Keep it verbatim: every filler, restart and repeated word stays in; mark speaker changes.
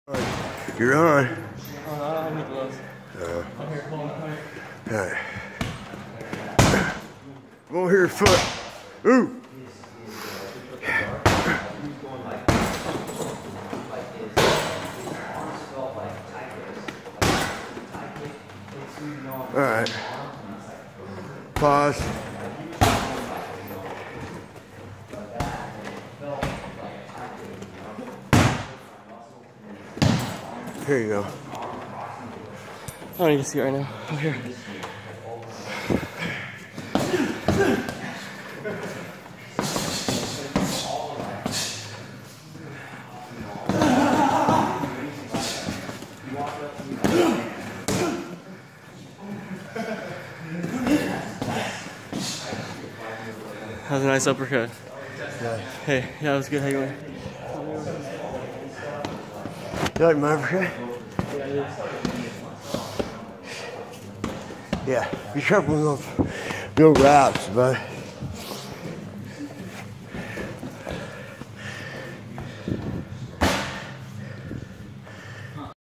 Speaker 1: You're on.
Speaker 2: Oh, no, I don't have any gloves.
Speaker 1: Uh,
Speaker 2: I'm here, hold on, come here.
Speaker 1: Alright. Go here, foot. Ooh. Alright. Pause. Here you go.
Speaker 2: I don't need to see it right now. I'm here. That was a nice uppercut.
Speaker 1: Yeah.
Speaker 2: Hey, yeah, that was good. How you doing?
Speaker 1: You like my uppercut? Yeah. Be careful with those, those wraps, bud.